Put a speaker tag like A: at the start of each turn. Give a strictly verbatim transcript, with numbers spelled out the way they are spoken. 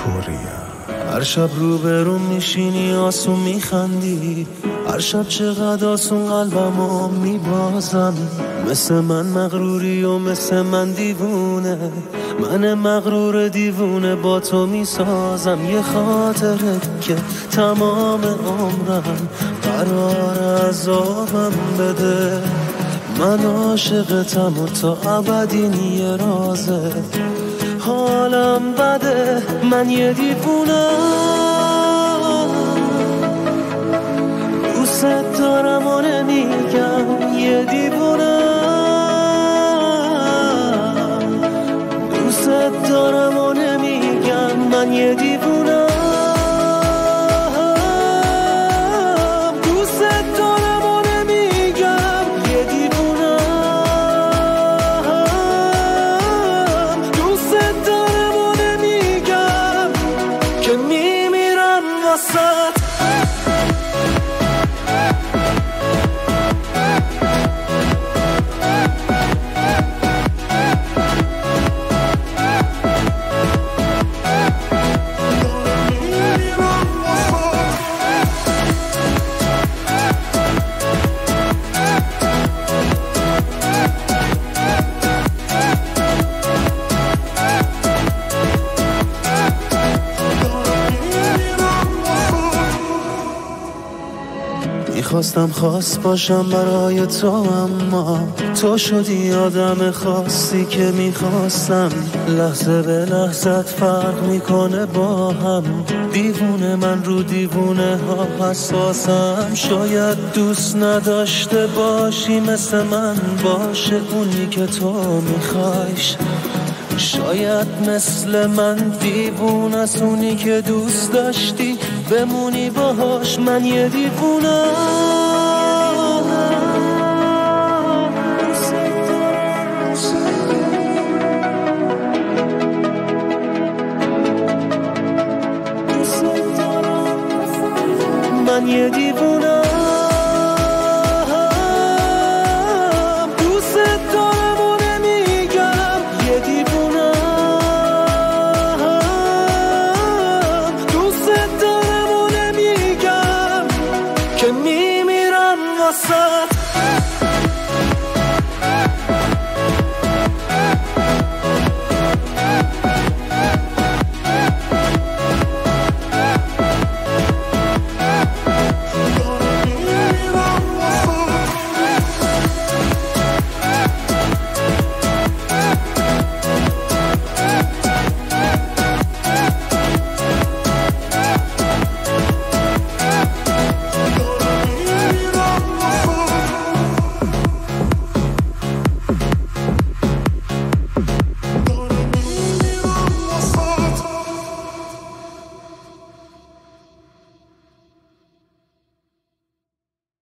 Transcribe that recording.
A: هر شب روبرون میشینی آسون میخندی، هر شب چقدر آسون قلبمو میبازم. مثل من مغروری و مثل من دیوونه، من مغرور دیوونه با تو میسازم. یه خاطره که تمام عمرم قرار عذابم بده. من عاشقتم و تا ابدی یه رازه، حالم بده، من یه دیوونم. دوست دارم و نمیگم، یه دیوونم. دوست دارم و نمیگم، من یه دیوونم. دوست دارم و نمیگم، یه دیوونم. دوست دارم و نمیگم که میمیرم واسه. میخواستم خاص باشم برای تو، اما تو شدی آدم خاصی که میخواستم. لحظه به لحظت فرق میکنه با هم. دیوونه من رو دیوونه ها حساسم. شاید دوست نداشته باشی مثل من باشه اونی که تو میخوایش. شاید مثل من دیوونه است اونی که دوست داشتی بمونی باهاش. من یه دیوونم.